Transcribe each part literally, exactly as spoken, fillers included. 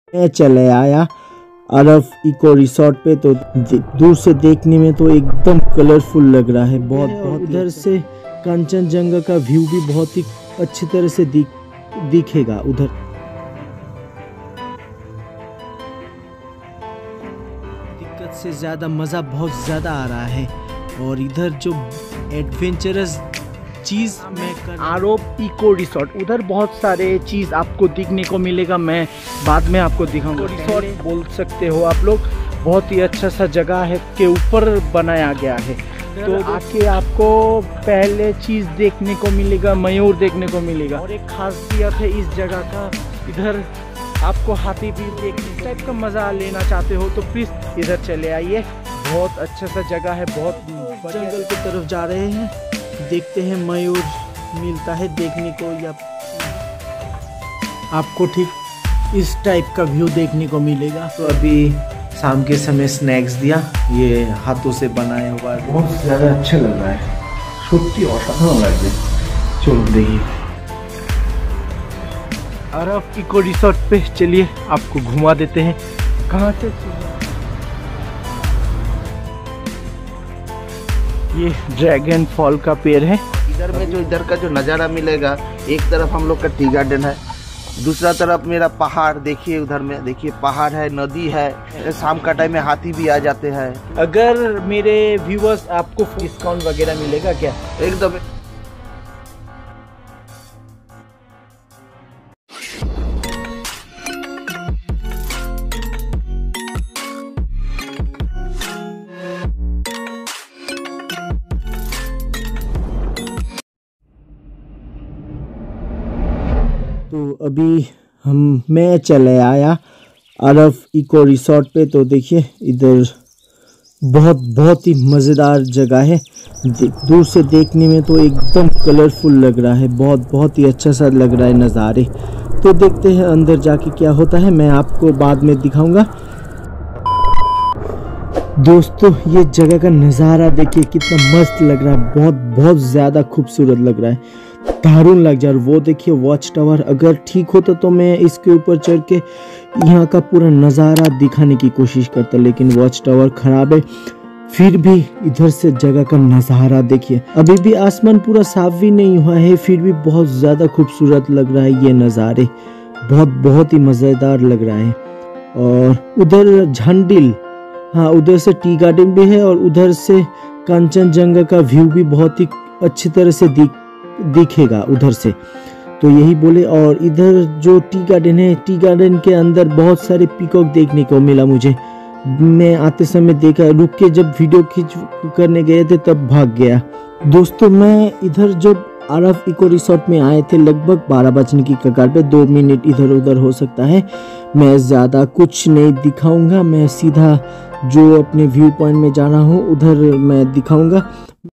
मैं चले आया अरब इको रिसोर्ट पे, तो दूर से देखने में तो एकदम कलरफुल लग रहा है। बहुत बहुत उधर से कंचनजंगा का व्यू भी बहुत ही अच्छी तरह से दिख दिखेगा उधर। दिक्कत से ज़्यादा मज़ा बहुत ज़्यादा आ रहा है। और इधर जो एडवेंचरस चीज़ में कर अरब इको रिसोर्ट, उधर बहुत सारे चीज़ आपको दिखने को मिलेगा। मैं बाद में आपको दिखाऊंगा। रिसोर्ट बोल सकते हो आप लोग, बहुत ही अच्छा सा जगह है के ऊपर बनाया गया है। तो आके आपको पहले चीज़ देखने को मिलेगा, मयूर देखने को मिलेगा। और एक खासियत है इस जगह का, इधर आपको हाथी भी देखने टाइप का मज़ा लेना चाहते हो तो प्लीज़ इधर चले आइए। बहुत अच्छा सा जगह है। बहुत जंगल की तरफ जा रहे हैं, देखते हैं मयूर मिलता है देखने को या आपको ठीक इस टाइप का व्यू देखने को मिलेगा। तो अभी शाम के समय स्नैक्स दिया, ये हाथों से बनाया हुआ है, बहुत ज़्यादा अच्छा लग रहा है, सच्ची असाधारण लग रहा है। चलो देखिए अरब इको रिसोर्ट पे, चलिए आपको घुमा देते हैं। कहाँ से? ये ड्रैगन फॉल का पेड़ है। इधर में जो इधर का जो नज़ारा मिलेगा, एक तरफ हम लोग का टी गार्डन है, दूसरा तरफ मेरा पहाड़ देखिए, उधर में देखिए पहाड़ है, नदी है। शाम का टाइम में हाथी भी आ जाते हैं। अगर मेरे व्यूअर्स आपको डिस्काउंट वगैरह मिलेगा क्या? एकदम। तो अभी हम मैं चले आया अरब इको रिसोर्ट पे, तो देखिए इधर बहुत बहुत ही मज़ेदार जगह है। दूर से देखने में तो एकदम कलरफुल लग रहा है। बहुत बहुत ही अच्छा सा लग रहा है नज़ारे। तो देखते हैं अंदर जाके क्या होता है, मैं आपको बाद में दिखाऊंगा। दोस्तों ये जगह का नज़ारा देखिए कितना मस्त लग रहा है। बहुत बहुत ज़्यादा खूबसूरत लग रहा है, दारुण लग जा रहा है। वो देखिए वॉच टावर, अगर ठीक होता तो मैं इसके ऊपर चढ़ के यहाँ का पूरा नज़ारा दिखाने की कोशिश करता, लेकिन वॉच टावर ख़राब है। फिर भी इधर से जगह का नज़ारा देखिए। अभी भी आसमान पूरा साफ भी नहीं हुआ है, फिर भी बहुत ज़्यादा खूबसूरत लग रहा है ये नज़ारे। बहुत बहुत ही मज़ेदार लग रहा है। और उधर झंडिल, हाँ उधर से टी गार्डन भी है और उधर से कंचनजंगा का व्यू भी बहुत ही अच्छी तरह से दिख दिखेगा उधर से। तो यही बोले। और इधर जो टी गार्डन है, टी गार्डन के अंदर बहुत सारे पीकॉक देखने को मिला मुझे। मैं आते समय देखा, रुक के जब वीडियो खींच करने गए थे तब भाग गया। दोस्तों मैं इधर जब अरब इको रिसोर्ट में आए थे लगभग बारह बजने की कगार पे, दो मिनट इधर उधर हो सकता है। मैं ज़्यादा कुछ नहीं दिखाऊंगा, मैं सीधा जो अपने व्यू पॉइंट में जा रहा हूँ उधर मैं दिखाऊंगा।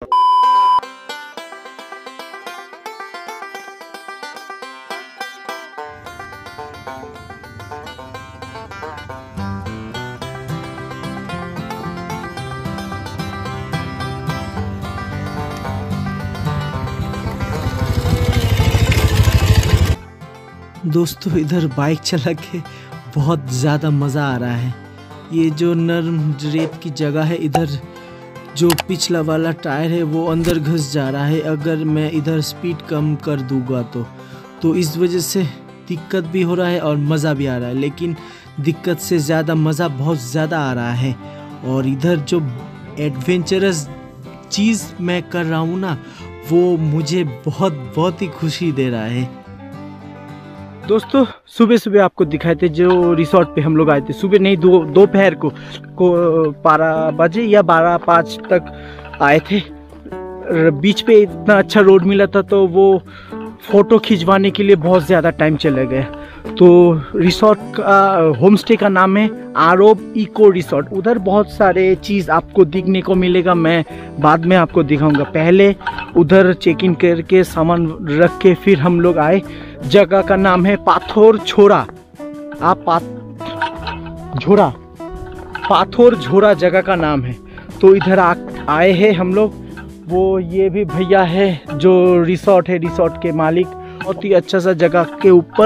दोस्तों इधर बाइक चला के बहुत ज़्यादा मज़ा आ रहा है। ये जो नरम रेत की जगह है, इधर जो पिछला वाला टायर है वो अंदर घुस जा रहा है अगर मैं इधर स्पीड कम कर दूंगा तो तो इस वजह से दिक्कत भी हो रहा है और मज़ा भी आ रहा है। लेकिन दिक्कत से ज़्यादा मज़ा बहुत ज़्यादा आ रहा है। और इधर जो एडवेंचरस चीज़ मैं कर रहा हूँ ना, वो मुझे बहुत बहुत ही खुशी दे रहा है। दोस्तों सुबह सुबह आपको दिखाए थे जो रिसोर्ट पे हम लोग आए थे, सुबह नहीं दो दोपहर को को बारह बजे या बारह पाँच तक आए थे। बीच पे इतना अच्छा रोड मिला था तो वो फ़ोटो खिंचवाने के लिए बहुत ज़्यादा टाइम चला गया। तो रिसोर्ट का होम स्टे का नाम है अरब इको रिसोर्ट। उधर बहुत सारे चीज़ आपको दिखने को मिलेगा, मैं बाद में आपको दिखाऊंगा। पहले उधर चेक इन करके सामान रख के फिर हम लोग आए। जगह का नाम है पाथर झोरा। आप पाथ झोरा पाथर झोरा जगह का नाम है। तो इधर आ, आए हैं हम लोग। वो ये भी भैया है जो रिसोर्ट है, रिसोर्ट के मालिक। बहुत ही अच्छा सा जगह के ऊपर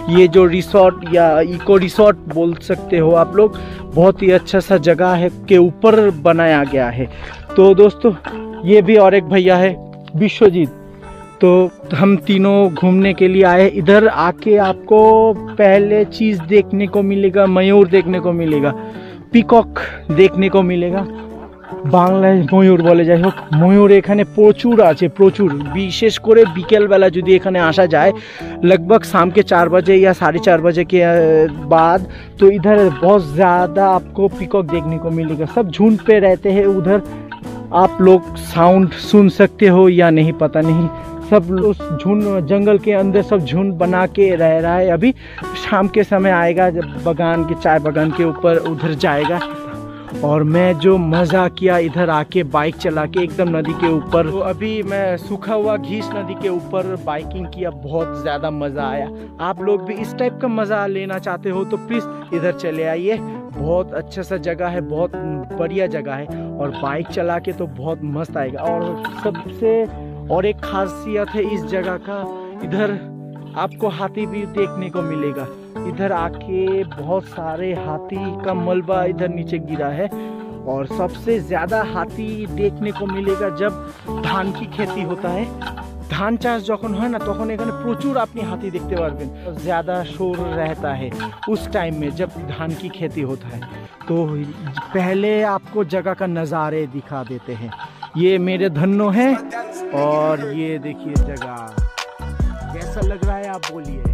ये जो रिसोर्ट या इको रिसोर्ट बोल सकते हो आप लोग, बहुत ही अच्छा सा जगह है के ऊपर बनाया गया है। तो दोस्तों ये भी और एक भैया है विश्वजीत, तो हम तीनों घूमने के लिए आए। इधर आके आपको पहले चीज़ देखने को मिलेगा, मयूर देखने को मिलेगा, पिकॉक देखने को मिलेगा। বাংলায় ময়ূর বলে, যাই হোক ময়ূর এখানে প্রচুর আছে, প্রচুর। বিশেষ করে বিকেলবেলা যদি এখানে আসা যায় लगभग शाम के चार बजे या साढ़े चार बजे के बाद, तो इधर बहुत ज़्यादा आपको पिकॉक देखने को मिलेगा। सब झुंड पे रहते हैं उधर, आप लोग साउंड सुन सकते हो या नहीं पता नहीं। सब उस झुंड जंगल के अंदर सब झुंड बना के रह रहा है। अभी शाम के समय आएगा जब बगान के चाय बगान के ऊपर उधर जाएगा। और मैं जो मज़ा किया इधर आके बाइक चला के एकदम नदी के ऊपर, तो अभी मैं सूखा हुआ घीस नदी के ऊपर बाइकिंग किया, बहुत ज़्यादा मज़ा आया। आप लोग भी इस टाइप का मज़ा लेना चाहते हो तो प्लीज़ इधर चले आइए। बहुत अच्छा सा जगह है, बहुत बढ़िया जगह है, और बाइक चला के तो बहुत मस्त आएगा। और सबसे और एक खासियत है इस जगह का, इधर आपको हाथी भी देखने को मिलेगा। इधर आके बहुत सारे हाथी का मलबा इधर नीचे गिरा है, और सबसे ज़्यादा हाथी देखने को मिलेगा जब धान की खेती होता है। धान चाष যখন হয় না তখন এখানে প্রচুর আপনি हाथी देखते পারবেন। ज़्यादा शोर रहता है उस टाइम में जब धान की खेती होता है। तो पहले आपको जगह का नज़ारे दिखा देते हैं। ये मेरे धन्नो है, और ये देखिए जगह कैसा लग रहा है आप बोलिए।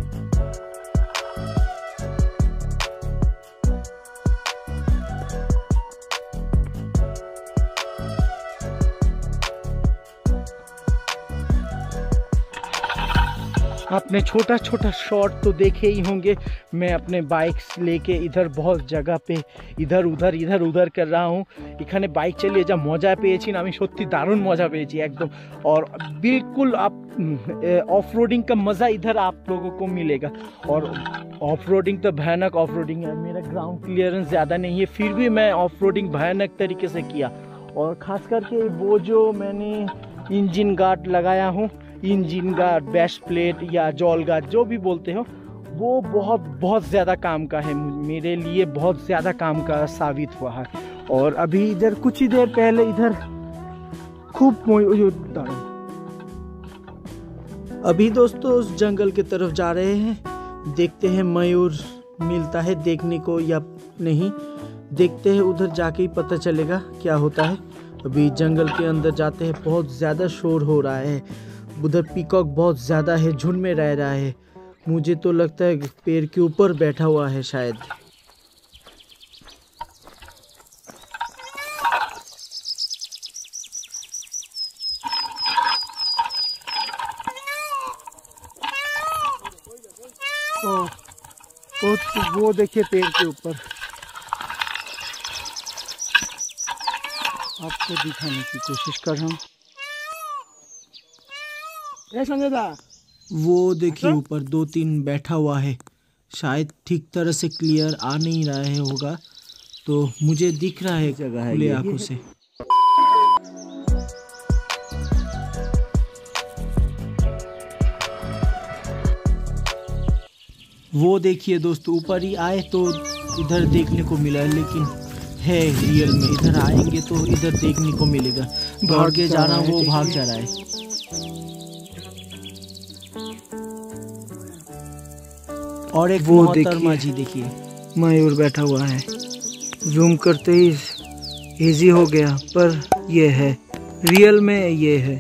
आपने छोटा छोटा शॉट तो देखे ही होंगे। मैं अपने बाइक लेके इधर बहुत जगह पे इधर उधर इधर उधर कर रहा हूँ। এখানে বাইক চালিয়ে যা মজা পেয়েছি না, আমি সত্যি দারুণ মজা পেয়েছি एकदम। और बिल्कुल आप ऑफ रोडिंग का मज़ा इधर आप लोगों को मिलेगा। और ऑफ रोडिंग तो भयानक ऑफ रोडिंग है। मेरा ग्राउंड क्लियरेंस ज़्यादा नहीं है, फिर भी मैं ऑफ रोडिंग भयानक तरीके से किया। और ख़ास करके वो जो मैंने इंजन गार्ड लगाया हूँ, इंजन गार्ड, बैश प्लेट या जॉल गार्ड जो भी बोलते हो, वो बहुत बहुत ज़्यादा काम का है, मेरे लिए बहुत ज़्यादा काम का साबित हुआ है। और अभी इधर कुछ ही देर पहले इधर खूब अभी दोस्तों उस जंगल की तरफ जा रहे हैं, देखते हैं मयूर मिलता है देखने को या नहीं। देखते हैं, उधर जाके ही पता चलेगा क्या होता है। अभी जंगल के अंदर जाते हैं, बहुत ज़्यादा शोर हो रहा है। उधर पीकॉक बहुत ज़्यादा है, झुंड में रह रहा है। मुझे तो लगता है पेड़ के ऊपर बैठा हुआ है शायद। ओ, वो, वो देखिए पेड़ के ऊपर, आपको दिखाने की कोशिश कर रहा हूँ। वो देखिए ऊपर दो तीन बैठा हुआ है, शायद ठीक तरह से क्लियर आ नहीं रहा है होगा, तो मुझे दिख रहा है जगह है खुले आंखों से। वो देखिए दोस्तों ऊपर ही आए तो इधर देखने को मिला, लेकिन है रियल में इधर आएंगे तो इधर देखने को मिलेगा। भाग के जा रहा वो भाग जा रहा है। और एक वो मोहतरमा जी देखिए मयूर बैठा हुआ है। जूम करते ही इजी हो गया, पर ये है रियल में, ये है।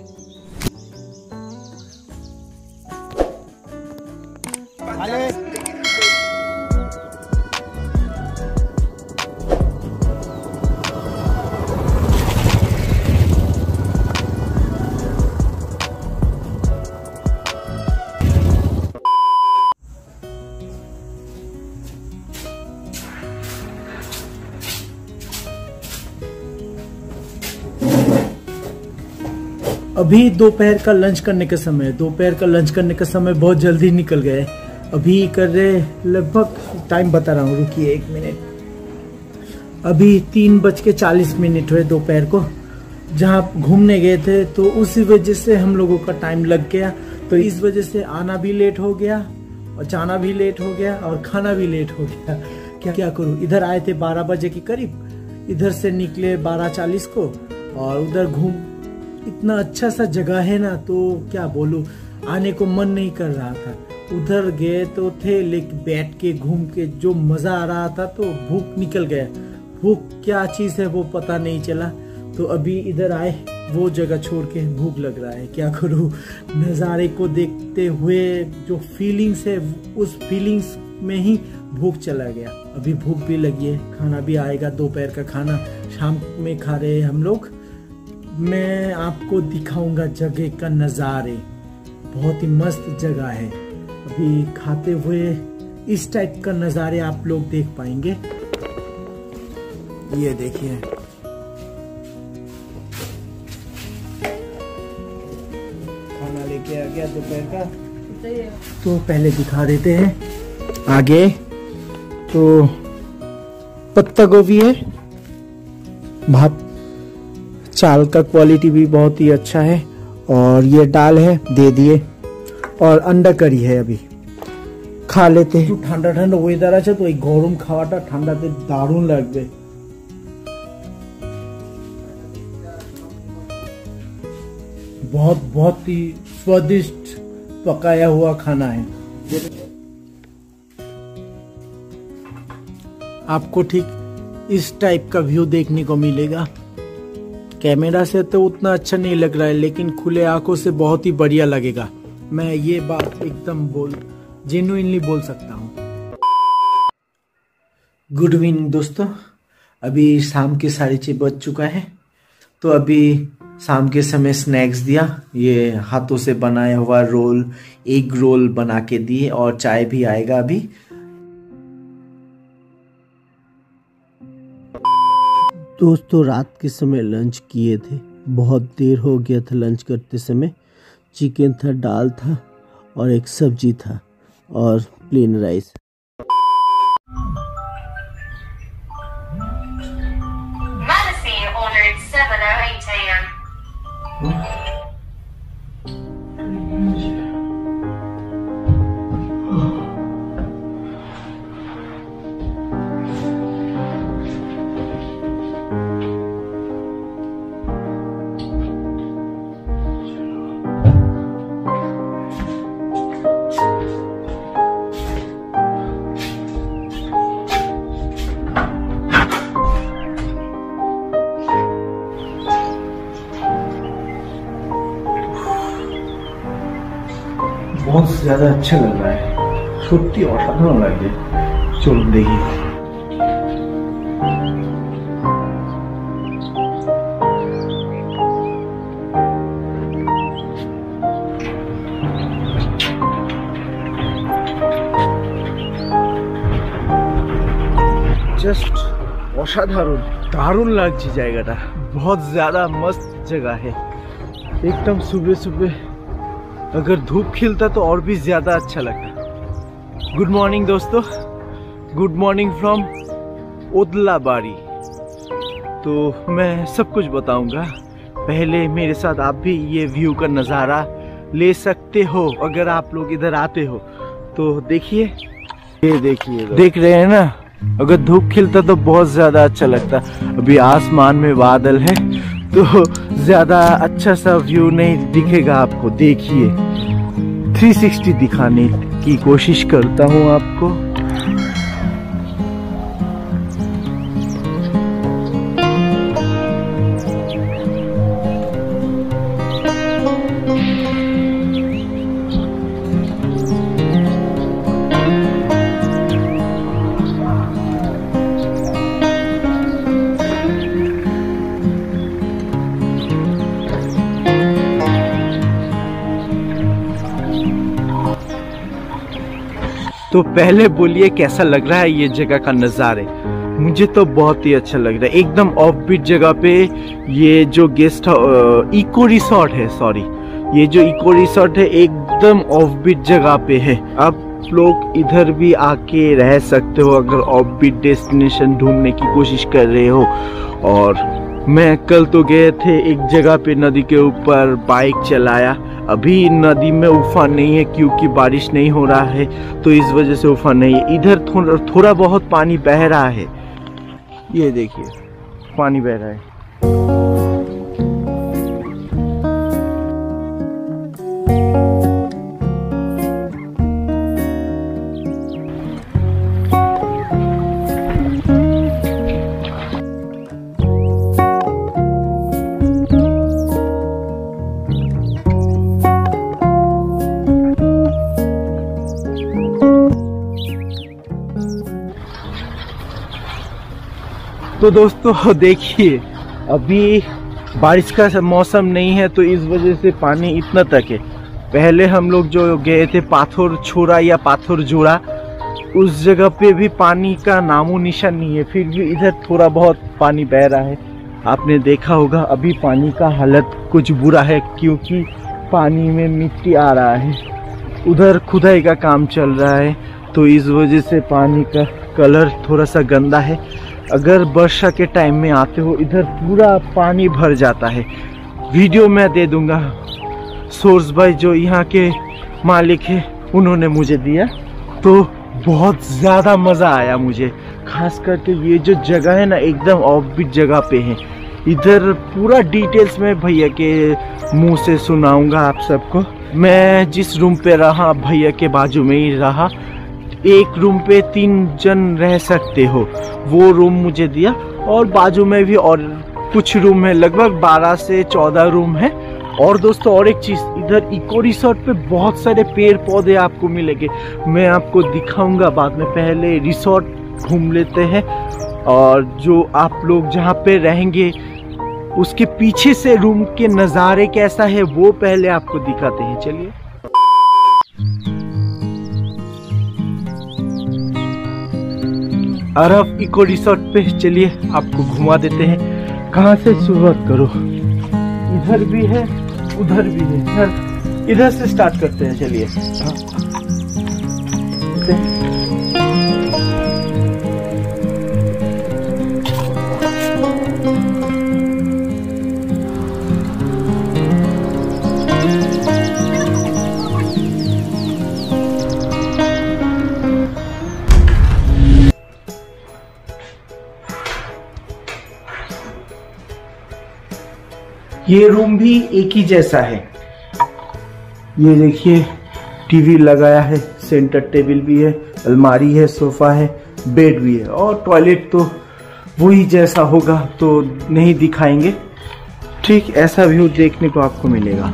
अभी दोपहर का लंच करने का समय दोपहर का लंच करने का समय बहुत जल्दी निकल गए। अभी कर रहे लगभग, टाइम बता रहा हूँ, रुकिए एक मिनट। अभी तीन बज के चालीस मिनट हुए दोपहर को। जहाँ घूमने गए थे तो उसी वजह से हम लोगों का टाइम लग गया, तो इस वजह से आना भी लेट हो गया और जाना भी लेट हो गया और खाना भी लेट हो गया। क्या क्या करूं, इधर आए थे बारह बजे के करीब, इधर से निकले बारह चालीस को और उधर घूम, इतना अच्छा सा जगह है ना, तो क्या बोलूं, आने को मन नहीं कर रहा था। उधर गए तो थे लेकिन बैठ के घूम के जो मजा आ रहा था तो भूख निकल गया। भूख क्या चीज है वो पता नहीं चला, तो अभी इधर आए, वो जगह छोड़ के भूख लग रहा है। क्या करूं, नज़ारे को देखते हुए जो फीलिंग्स है उस फीलिंग्स में ही भूख चला गया। अभी भूख भी लगी है, खाना भी आएगा, दोपहर का खाना शाम में खा रहे हैं हम लोग। मैं आपको दिखाऊंगा जगह का नज़ारे, बहुत ही मस्त जगह है। अभी खाते हुए इस टाइप का नज़ारे आप लोग देख पाएंगे। ये देखिए, खाना लेके आ गया दोपहर का, तो पहले दिखा देते हैं आगे। तो पत्ता गोभी है, भात, चाल का क्वालिटी भी बहुत ही अच्छा है, और ये दाल है दे दिए, और अंडा करी है। अभी खा लेते हैं। ঠান্ডা ঠান্ডা ওয়েদার আছে তো এই গরম খাওয়াটা ঠান্ডাতে দারুণ লাগবে। बहुत बहुत ही स्वादिष्ट पकाया हुआ खाना है। आपको ठीक इस टाइप का व्यू देखने को मिलेगा। कैमरा से तो उतना अच्छा नहीं लग रहा है, लेकिन खुले आंखों से बहुत ही बढ़िया लगेगा। मैं ये बात एकदम बोल जेन्युइनली बोल सकता हूँ। गुड इवनिंग दोस्तों, अभी शाम के साढ़े छः बज चुका है, तो अभी शाम के समय स्नैक्स दिया। ये हाथों से बनाया हुआ रोल, एग रोल बना के दिए, और चाय भी आएगा अभी। दोस्तों रात के समय लंच किए थे, बहुत देर हो गया था लंच करते समय। चिकन था, दाल था और एक सब्जी था और plain rice. Magazine ordered seven oh eight a m बहुत ज्यादा अच्छा लग रहा है, সত্যি অসাধারণ লাগছে। চলুন দেখি। जस्ट অসাধারণ, দারুণ লাগছে জায়গাটা, बहुत ज्यादा मस्त जगह है। एकदम सुबह सुबह अगर धूप खिलता तो और भी ज्यादा अच्छा लगता। गुड मॉर्निंग दोस्तों, गुड मॉर्निंग फ्रॉम ओदलाबाड़ी। तो मैं सब कुछ बताऊंगा, पहले मेरे साथ आप भी ये व्यू का नज़ारा ले सकते हो अगर आप लोग इधर आते हो। तो देखिए, ये देखिए, देख रहे हैं ना, अगर धूप खिलता तो बहुत ज्यादा अच्छा लगता। अभी आसमान में बादल है तो ज्यादा अच्छा सा व्यू नहीं दिखेगा आपको। देखिए, तीन सौ साठ दिखाने की कोशिश करता हूँ आपको। तो पहले बोलिए कैसा लग रहा है ये जगह का नज़ारे। मुझे तो बहुत ही अच्छा लग रहा है, एकदम ऑफबीट जगह पे। ये जो गेस्ट इको रिसोर्ट है, सॉरी, ये जो इको रिसोर्ट है एकदम ऑफबीट जगह पे है। आप लोग इधर भी आके रह सकते हो अगर ऑफबीट डेस्टिनेशन ढूंढने की कोशिश कर रहे हो। और मैं कल तो गए थे एक जगह पे नदी के ऊपर बाइक चलाया। अभी नदी में उफान नहीं है क्योंकि बारिश नहीं हो रहा है, तो इस वजह से उफान नहीं है। इधर थोड़ा थोड़ा बहुत पानी बह रहा है, ये देखिए पानी बह रहा है। तो दोस्तों देखिए, अभी बारिश का मौसम नहीं है तो इस वजह से पानी इतना तक है। पहले हम लोग जो गए थे पाथर छोरा या पाथर जोड़ा, उस जगह पे भी पानी का नामो निशान नहीं है, फिर भी इधर थोड़ा बहुत पानी बह रहा है। आपने देखा होगा अभी पानी का हालत कुछ बुरा है क्योंकि पानी में मिट्टी आ रहा है। उधर खुदाई का काम चल रहा है तो इस वजह से पानी का कलर थोड़ा सा गंदा है। अगर वर्षा के टाइम में आते हो इधर पूरा पानी भर जाता है। वीडियो मैं दे दूंगा, सोर्स भाई जो यहाँ के मालिक है उन्होंने मुझे दिया, तो बहुत ज़्यादा मज़ा आया मुझे। खास करके ये जो जगह है ना एकदम ऑफबीट जगह पे है। इधर पूरा डिटेल्स में भैया के मुंह से सुनाऊंगा आप सबको। मैं जिस रूम पे रहा भैया के बाजू में ही रहा। एक रूम पे तीन जन रह सकते हो, वो रूम मुझे दिया। और बाजू में भी और कुछ रूम है, लगभग बारह से चौदह रूम है। और दोस्तों और एक चीज़, इधर इको रिसोर्ट पे बहुत सारे पेड़ पौधे आपको मिलेंगे, मैं आपको दिखाऊंगा बाद में। पहले रिसोर्ट घूम लेते हैं और जो आप लोग जहाँ पे रहेंगे उसके पीछे से रूम के नज़ारे कैसा है वो पहले आपको दिखाते हैं। चलिए। अरब इको रिसोर्ट पे चलिए आपको घुमा देते हैं। कहाँ से शुरुआत करो? इधर भी है उधर भी है, इधर इधर से स्टार्ट करते हैं। चलिए। ये रूम भी एक ही जैसा है। ये देखिए टीवी लगाया है, सेंटर टेबल भी है, अलमारी है, सोफा है, बेड भी है। और टॉयलेट तो वही जैसा होगा तो नहीं दिखाएंगे। ठीक ऐसा व्यू देखने को आपको मिलेगा।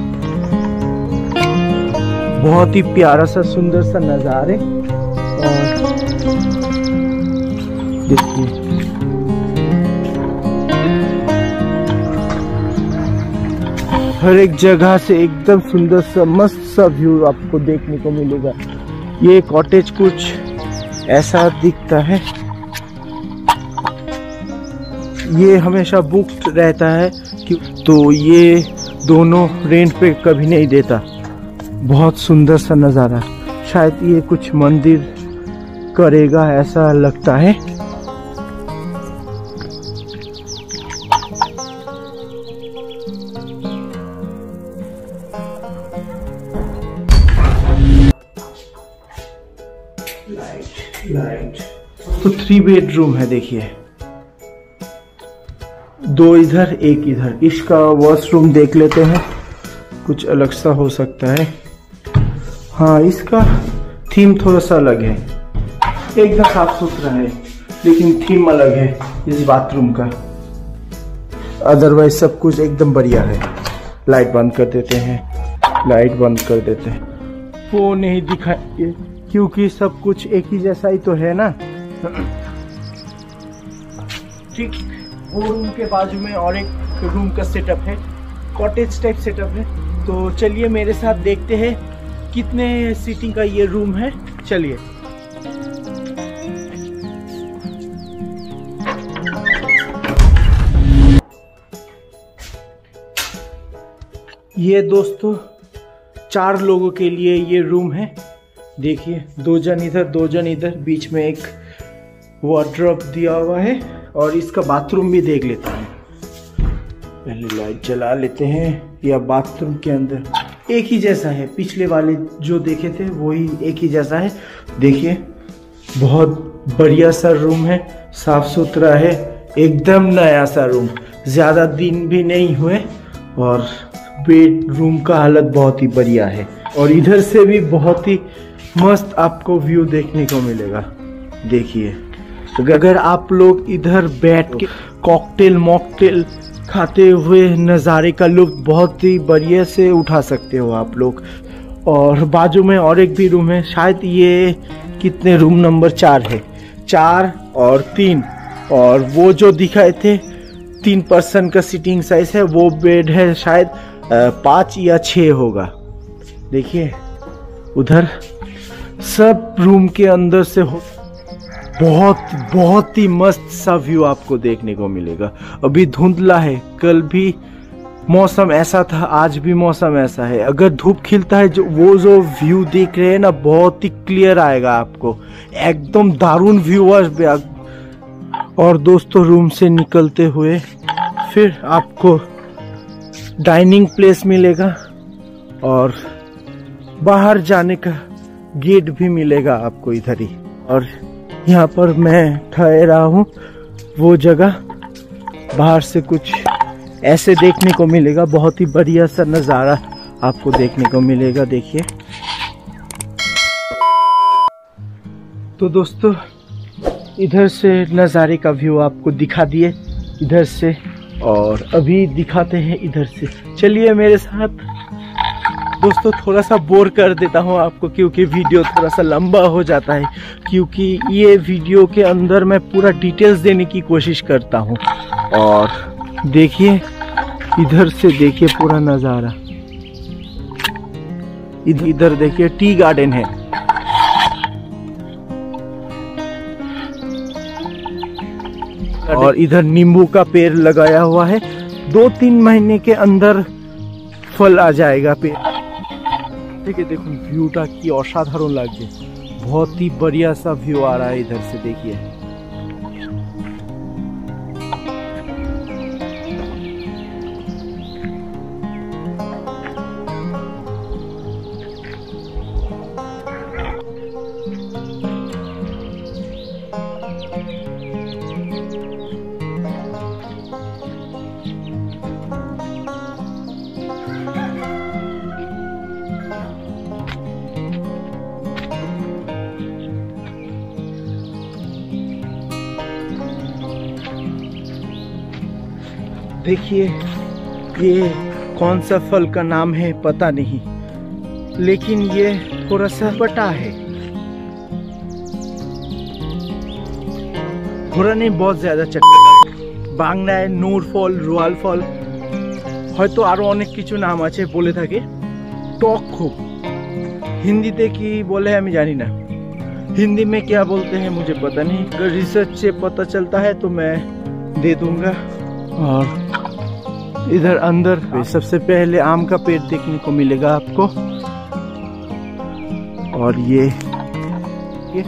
बहुत ही प्यारा सा सुंदर सा नज़ारे। और देखिए हर एक जगह से एकदम सुंदर सा मस्त सा व्यू आपको देखने को मिलेगा। ये कॉटेज कुछ ऐसा दिखता है। ये हमेशा बुक्ड रहता है कि तो ये दोनों रेंट पे कभी नहीं देता। बहुत सुंदर सा नज़ारा। शायद ये कुछ मंदिर करेगा ऐसा लगता है। लाइट तो थ्री बेडरूम है। देखिए दो इधर एक इधर। इसका वॉशरूम देख लेते हैं, कुछ अलग सा हो सकता है। हाँ इसका थीम थोड़ा सा अलग है, एकदम साफ सुथरा है लेकिन थीम अलग है इस बाथरूम का। अदरवाइज सब कुछ एकदम बढ़िया है। लाइट बंद कर देते हैं, लाइट बंद कर देते हैं। वो नहीं दिखाएंगे क्योंकि सब कुछ एक ही जैसा ही तो है ना। ठीक वो रूम के बाजू में और एक रूम का सेटअप है, कॉटेज टाइप सेटअप है। तो चलिए मेरे साथ देखते हैं कितने सीटिंग का ये रूम है। चलिए। ये दोस्तों चार लोगों के लिए ये रूम है। देखिए दो जन इधर दो जन इधर, बीच में एक वार्डरोब दिया हुआ है। और इसका बाथरूम भी देख लेते हैं। पहले लाइट जला लेते हैं। या बाथरूम के अंदर एक ही जैसा है, पिछले वाले जो देखे थे वही एक ही जैसा है। देखिए बहुत बढ़िया सा रूम है, साफ सुथरा है, एकदम नया सा रूम, ज़्यादा दिन भी नहीं हुए और बेडरूम का हालत बहुत ही बढ़िया है। और इधर से भी बहुत ही मस्त आपको व्यू देखने को मिलेगा। देखिए अगर आप लोग इधर बैठ के कॉकटेल मॉकटेल खाते हुए नज़ारे का लुत्फ बहुत ही बढ़िया से उठा सकते हो आप लोग। और बाजू में और एक भी रूम है, शायद ये कितने रूम नंबर चार है, चार और तीन, और वो जो दिखाए थे तीन पर्सन का सीटिंग साइज है, वो बेड है शायद पाँच या छः होगा। देखिए उधर सब रूम के अंदर से हो बहुत बहुत ही मस्त सा व्यू आपको देखने को मिलेगा। अभी धुंधला है, कल भी मौसम ऐसा था, आज भी मौसम ऐसा है। अगर धूप खिलता है जो वो जो व्यू देख रहे हैं ना, बहुत ही क्लियर आएगा आपको, एकदम दारुण व्यू। और दोस्तों रूम से निकलते हुए फिर आपको डाइनिंग प्लेस मिलेगा और बाहर जाने का गेट भी मिलेगा आपको इधर ही। और यहाँ पर मैं ठहरा हूँ, वो जगह बाहर से कुछ ऐसे देखने को मिलेगा, बहुत ही बढ़िया सा नज़ारा आपको देखने को मिलेगा। देखिए तो दोस्तों इधर से नज़ारे का व्यू आपको दिखा दिए इधर से, और अभी दिखाते हैं इधर से। चलिए मेरे साथ। दोस्तों थोड़ा सा बोर कर देता हूँ आपको, क्योंकि वीडियो थोड़ा सा लंबा हो जाता है, क्योंकि ये वीडियो के अंदर मैं पूरा डिटेल्स देने की कोशिश करता हूँ। और देखिए इधर से देखिए पूरा नज़ारा, इधर इधर देखिए टी गार्डन है। और इधर नींबू का पेड़ लगाया हुआ है, दो तीन महीने के अंदर फल आ जाएगा पेड़। देखिए देखो व्यूटा की असाधारण लगे, बहुत ही बढ़िया सा व्यू आ रहा है इधर से। देखिए देखिए ये कौन सा फल का नाम है पता नहीं, लेकिन ये थोड़ा सा बटा है, थोड़ा नहीं बहुत ज्यादा चटपटा। बांगलाয় নূর ফল, রোয়াল ফল, হয়তো আরো অনেক কিছু নাম আছে বলে থাকে। টক খুব, হিন্দিতে কি বলে আমি জানি না, हिंदी में क्या बोलते हैं मुझे पता नहीं, अगर रिसर्च से पता चलता है तो मैं दे दूंगा। और इधर अंदर सबसे पहले आम का पेड़ देखने को मिलेगा आपको। और ये, ये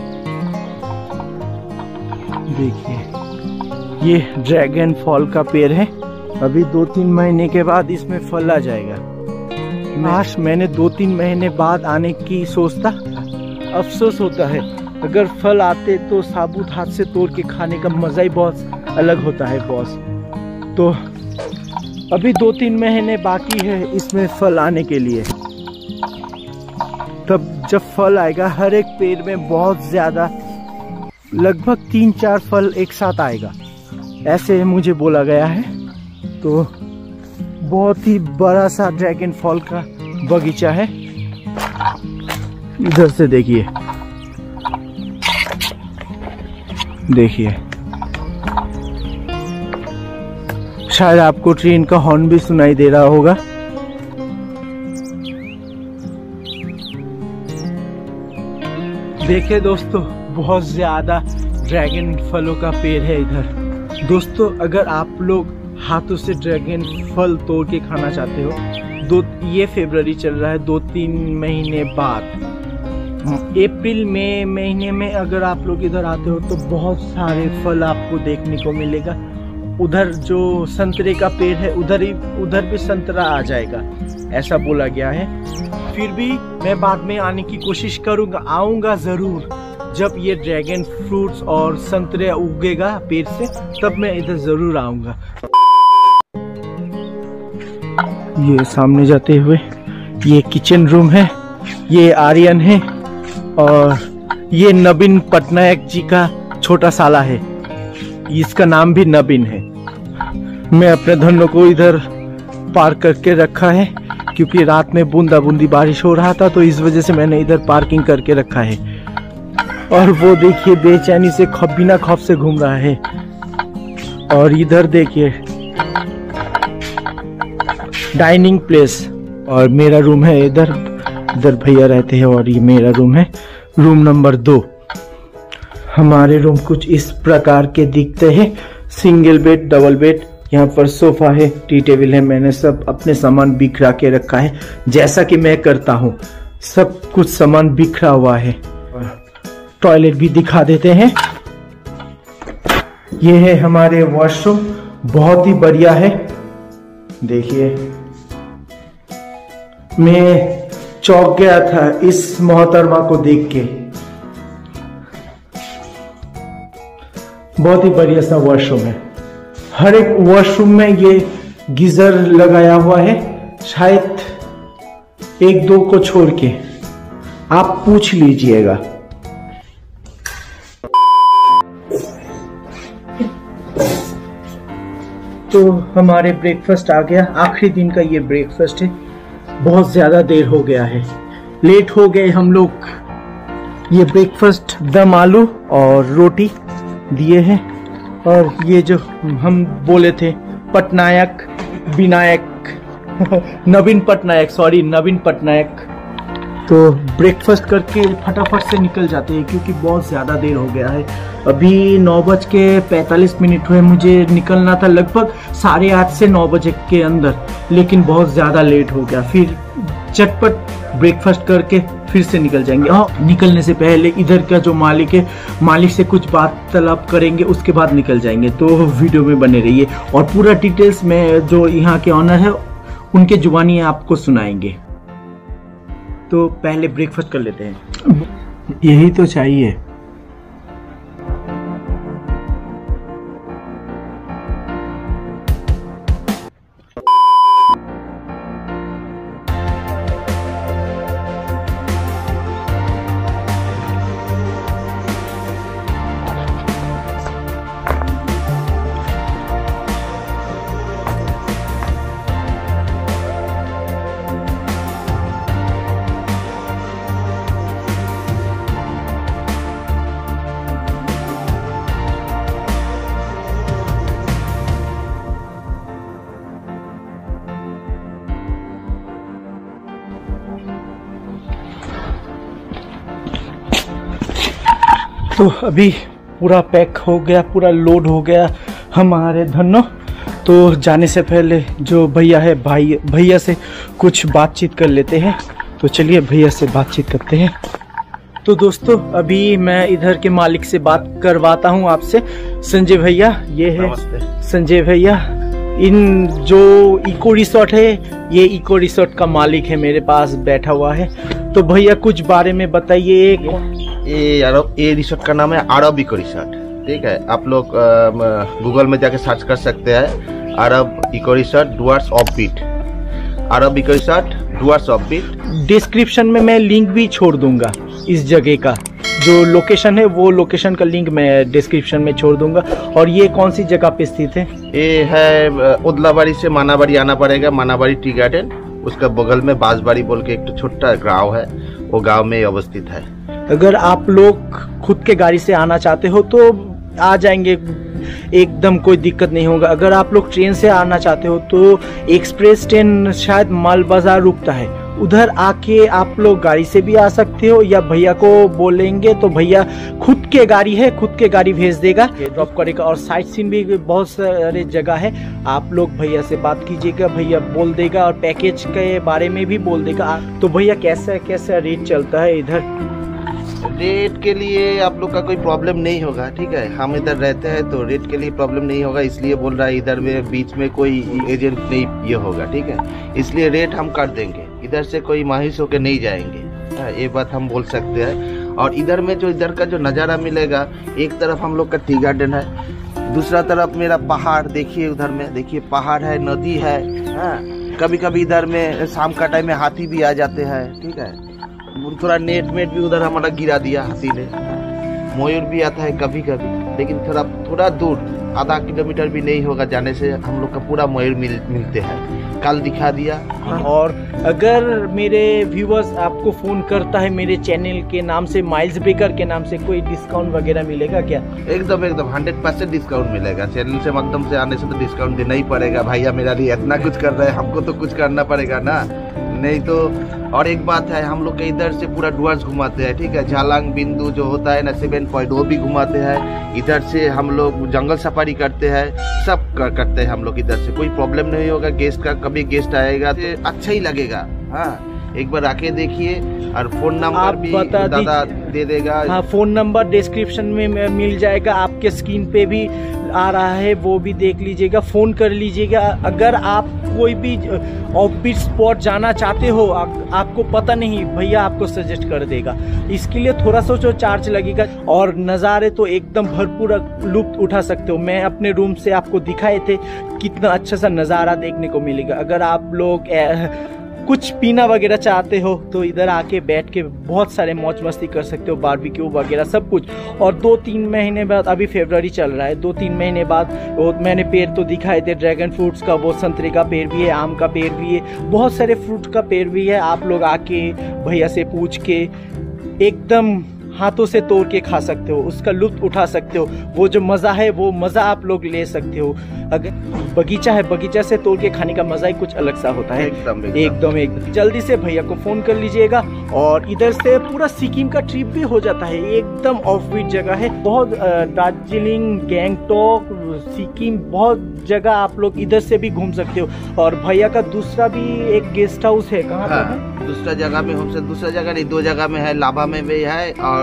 देखिए ये ड्रैगन फल का पेड़ है, अभी दो तीन महीने के बाद इसमें फल आ जाएगा। काश मैंने दो तीन महीने बाद आने की सोचता, अफसोस होता है। अगर फल आते तो साबुत हाथ से तोड़ के खाने का मजा ही बहुत अलग होता है बॉस। तो अभी दो तीन महीने बाकी है इसमें फल आने के लिए, तब जब फल आएगा हर एक पेड़ में बहुत ज्यादा, लगभग तीन चार फल एक साथ आएगा, ऐसे मुझे बोला गया है। तो बहुत ही बड़ा सा ड्रैगन फल का बगीचा है। इधर से देखिए, देखिए शायद आपको ट्रेन का हॉर्न भी सुनाई दे रहा होगा। देखिए दोस्तों बहुत ज्यादा ड्रैगन फलों का पेड़ है इधर। दोस्तों अगर आप लोग हाथों से ड्रैगन फल तोड़ के खाना चाहते हो, दो ये फरवरी चल रहा है, दो तीन महीने बाद अप्रैल मई महीने में अगर आप लोग इधर आते हो तो बहुत सारे फल आपको देखने को मिलेगा। उधर जो संतरे का पेड़ है उधर ही उधर भी संतरा आ जाएगा, ऐसा बोला गया है। फिर भी मैं बाद में आने की कोशिश करूंगा, आऊंगा जरूर। जब ये ड्रैगन फ्रूट्स और संतरे उगेगा पेड़ से तब मैं इधर जरूर आऊंगा। ये सामने जाते हुए ये किचन रूम है, ये आर्यन है और ये नवीन पटनायक जी का छोटा साला है, इसका नाम भी नवीन है। मैं अपने धनों को इधर पार्क करके रखा है क्योंकि रात में बूंदा बूंदी बारिश हो रहा था, तो इस वजह से मैंने इधर पार्किंग करके रखा है। और वो देखिए बेचैनी से खौफ बिना खौफ से घूम रहा है। और इधर देखिए डाइनिंग प्लेस और मेरा रूम है इधर, इधर भैया रहते हैं और ये मेरा रूम है, रूम नंबर दो। हमारे रूम कुछ इस प्रकार के दिखते हैं, सिंगल बेड, डबल बेड, यहाँ पर सोफा है, टी टेबल है। मैंने सब अपने सामान बिखरा के रखा है जैसा कि मैं करता हूँ, सब कुछ सामान बिखरा हुआ है। टॉयलेट भी दिखा देते हैं। ये है हमारे वॉशरूम, बहुत ही बढ़िया है। देखिए मैं चौंक गया था इस मोहतरमा को देख के, बहुत ही बढ़िया सा वॉशरूम है। हर एक वॉशरूम में ये गीजर लगाया हुआ है, शायद एक दो को छोड़ के, आप पूछ लीजिएगा। तो हमारे ब्रेकफास्ट आ गया, आखिरी दिन का ये ब्रेकफास्ट है। बहुत ज्यादा देर हो गया है, लेट हो गए हम लोग। ये ब्रेकफास्ट दम आलू और रोटी दिए हैं, और ये जो हम बोले थे पटनायक विनायक नवीन पटनायक सॉरी नवीन पटनायक, तो ब्रेकफास्ट करके फटाफट से निकल जाते हैं क्योंकि बहुत ज़्यादा देर हो गया है। अभी नौ बज के पैंतालीस मिनट हुए, मुझे निकलना था लगभग साढ़े आठ से नौ बजे के अंदर, लेकिन बहुत ज़्यादा लेट हो गया। फिर चटपट ब्रेकफास्ट करके फिर से निकल जाएंगे। हाँ, निकलने से पहले इधर का जो मालिक है, मालिक से कुछ वार्तालाप करेंगे, उसके बाद निकल जाएंगे। तो वीडियो में बने रहिए और पूरा डिटेल्स में जो यहाँ के ऑनर है उनके जुबानी आपको सुनाएंगे। तो पहले ब्रेकफास्ट कर लेते हैं, यही तो चाहिए। तो अभी पूरा पैक हो गया, पूरा लोड हो गया हमारे धनों। तो जाने से पहले जो भैया है, भाई भैया से कुछ बातचीत कर लेते हैं। तो चलिए भैया से बातचीत करते हैं। तो दोस्तों अभी मैं इधर के मालिक से बात करवाता हूँ आपसे। संजय भैया, ये है संजय भैया। इन जो इको रिसोर्ट है, ये इको रिसोर्ट का मालिक है, मेरे पास बैठा हुआ है। तो भैया कुछ बारे में बताइए। ये अरब ये रिसोर्ट का नाम है अरब इको रिसोर्ट, ठीक है। आप लोग गूगल में जाके सर्च कर सकते हैं, Aarab eco resort Dooars off beat, Aarab eco resort Dooars off beat. Description में मैं लिंक भी छोड़ दूंगा, इस जगह का जो लोकेशन है वो लोकेशन का लिंक मैं डिस्क्रिप्शन में छोड़ दूंगा। और ये कौन सी जगह पे स्थित है? ये है उदलाबाड़ी से मानाबाड़ी आना पड़ेगा, मानाबाड़ी टी गार्डन, उसका बगल में बांसबाड़ी बोल के एक छोटा गांव है, वो गांव में अवस्थित है। अगर आप लोग खुद के गाड़ी से आना चाहते हो तो आ जाएंगे, एकदम कोई दिक्कत नहीं होगा। अगर आप लोग ट्रेन से आना चाहते हो तो एक्सप्रेस ट्रेन शायद माल बाजार रुकता है, उधर आके आप लोग गाड़ी से भी आ सकते हो, या भैया को बोलेंगे तो भैया खुद के गाड़ी है, खुद के गाड़ी भेज देगा, ड्रॉप करेगा। और साइट सीन भी बहुत सारे जगह है, आप लोग भैया से बात कीजिएगा, भैया बोल देगा, और पैकेज के बारे में भी बोल देगा। तो भैया कैसा कैसा रेट चलता है इधर? रेट के लिए आप लोग का कोई प्रॉब्लम नहीं होगा, ठीक है। हम इधर रहते हैं तो रेट के लिए प्रॉब्लम नहीं होगा, इसलिए बोल रहा है इधर में बीच में कोई एजेंट नहीं ये होगा, ठीक है। इसलिए रेट हम कर देंगे, इधर से कोई माहिश होके नहीं जाएंगे, ये बात हम बोल सकते हैं। और इधर में जो इधर का जो नज़ारा मिलेगा, एक तरफ हम लोग का टी गार्डन है, दूसरा तरफ मेरा पहाड़ देखिए, उधर में देखिए पहाड़ है, नदी है, हाँ। कभी कभी इधर में शाम का टाइम में हाथी भी आ जाते हैं, ठीक है। थोड़ा नेट मेट भी उधर हमारा गिरा दिया हाथी ने, मयूर भी आता है कभी कभी, लेकिन थोड़ा थोड़ा दूर आधा किलोमीटर भी नहीं होगा जाने से हम लोग का पूरा मयूर मिल, मिलते हैं। कल दिखा दिया। और अगर मेरे व्यूअर्स आपको फ़ोन करता है मेरे चैनल के नाम से, माइल्स बेकर के नाम से, कोई डिस्काउंट वगैरह मिलेगा क्या? एकदम एकदम हंड्रेड परसेंट डिस्काउंट मिलेगा। चैनल से माध्यम से आने से तो डिस्काउंट देना ही पड़ेगा। भैया मेरा लिए इतना कुछ कर रहे हैं, हमको तो कुछ करना पड़ेगा ना, नहीं तो। और एक बात है, हम लोग के इधर से पूरा डुअर्स घुमाते हैं, ठीक है। झालांग बिंदु जो होता है ना सेवन पॉइंट, वो भी घुमाते हैं। इधर से हम लोग जंगल सफारी करते हैं, सब कर, करते हैं हम लोग इधर से, कोई प्रॉब्लम नहीं होगा। गेस्ट का कभी गेस्ट आएगा तो अच्छा ही लगेगा, हाँ। एक बार आके देखिए, और फोन नंबर भी दादा दे देगा। हाँ, फोन नंबर डिस्क्रिप्शन में मिल जाएगा, आपके स्क्रीन पे भी आ रहा है, वो भी देख लीजिएगा, फ़ोन कर लीजिएगा। अगर आप कोई भी ऑफबीट स्पॉट जाना चाहते हो, आ, आपको पता नहीं, भैया आपको सजेस्ट कर देगा। इसके लिए थोड़ा सा जो चार्ज लगेगा, और नज़ारे तो एकदम भरपूर लुत्फ उठा सकते हो। मैं अपने रूम से आपको दिखाए थे कितना अच्छा सा नज़ारा देखने को मिलेगा। अगर आप लोग ए, कुछ पीना वगैरह चाहते हो तो इधर आके बैठ के बहुत सारे मौज मस्ती कर सकते हो, बारबेक्यू वगैरह सब कुछ। और दो तीन महीने बाद, अभी फरवरी चल रहा है, दो तीन महीने बाद वो मैंने पेड़ तो दिखाए थे ड्रैगन फ्रूट्स का, वो संतरे का पेड़ भी है, आम का पेड़ भी है, बहुत सारे फ्रूट का पेड़ भी है। आप लोग आके भैया से पूछ के एकदम हाथों से तोड़ के खा सकते हो, उसका लुत्फ उठा सकते हो। वो जो मज़ा है वो मज़ा आप लोग ले सकते हो। अगर बगीचा है, बगीचा से तोड़ के खाने का मज़ा ही कुछ अलग सा होता है। एकदम एकदम एकदम जल्दी से भैया को फ़ोन कर लीजिएगा। और इधर से पूरा सिक्किम का ट्रिप भी हो जाता है, एकदम ऑफबीट जगह है। बहुत दार्जिलिंग, गैंगटॉक, सिक्किम, बहुत जगह आप लोग इधर से भी घूम सकते हो। और भैया का दूसरा भी एक गेस्ट हाउस है, कहाँ हाँ, पर है? दूसरा जगह में, हमसे दूसरा जगह नहीं, दो जगह में है, लाभा में भी है और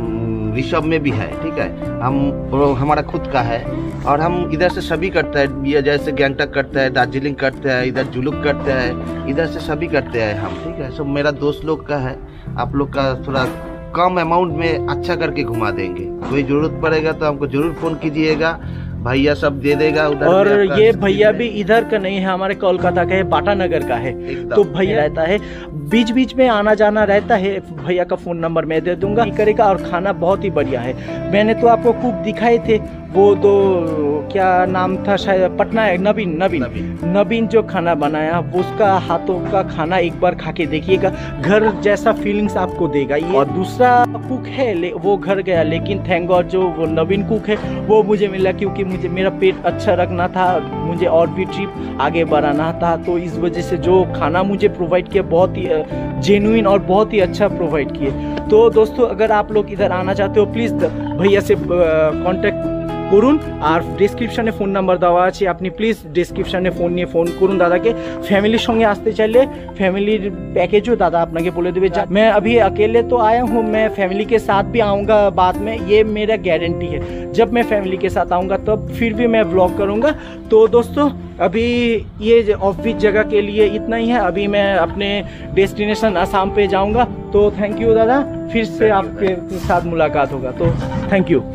ऋषभ में भी है, ठीक है। हम हमारा खुद का है, और हम इधर से सभी करते हैं, ये जैसे गैंगटॉक करते हैं, दार्जिलिंग करते हैं, इधर जुलुक करते हैं, इधर से सभी करते हैं हम, ठीक है। सब मेरा दोस्त लोग का है, आप लोग का थोड़ा कम अमाउंट में अच्छा करके घुमा देंगे। कोई जरूरत पड़ेगा तो हमको जरूर फोन कीजिएगा, भैया सब दे देगा उधर। और ये भैया भी इधर का नहीं है, हमारे कोलकाता का है, बाटानगर का है। तो भैया रहता है, बीच बीच में आना जाना रहता है। भैया का फोन नंबर मैं दे दूंगा, करेगा। और खाना बहुत ही बढ़िया है। मैंने तो आपको कुक दिखाए थे, वो दो क्या नाम था, शायद पटना है, नवीन नवीन नवीन जो खाना बनाया, उसका हाथों का खाना एक बार खा के देखिएगा, घर जैसा फीलिंग्स आपको देगा ये। और दूसरा कुक है, वो घर गया, लेकिन थैंक गॉड जो वो नवीन कुक है वो मुझे मिला, क्योंकि मुझे मेरा पेट अच्छा रखना था, मुझे और भी ट्रिप आगे बढ़ाना था। तो इस वजह से जो खाना मुझे प्रोवाइड किया, बहुत ही जेन्युइन और बहुत ही अच्छा प्रोवाइड किए। तो दोस्तों, अगर आप लोग इधर आना चाहते हो, प्लीज़ भैया से कॉन्टैक्ट করুন। আর ডেসক্রিপশনে ফোন নাম্বার দেওয়া আছে, আপনি প্লিজ ডেসক্রিপশনে ফোন নিয়ে ফোন করুন দাদাকে। ফ্যামিলির সঙ্গে আসতে চাইলে ফ্যামিলির প্যাকেজও দাদা আপনাকে বলে দেবে। मैं अभी अकेले तो आया हूँ, मैं फैमिली के साथ भी आऊँगा बाद में, ये मेरा गारंटी है। जब मैं फैमिली के साथ आऊँगा तब फिर भी मैं व्लॉग करूँगा। तो दोस्तों, अभी ये ऑफबीट जगह के लिए इतना ही है। अभी मैं अपने डेस्टिनेशन असम पे जाऊँगा। तो थैंक यू दादा, फिर से आपके साथ मुलाकात होगा। तो थैंक यू।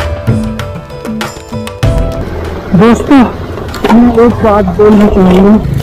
दोस्तों, मैं एक बात बोलना चाहूँगा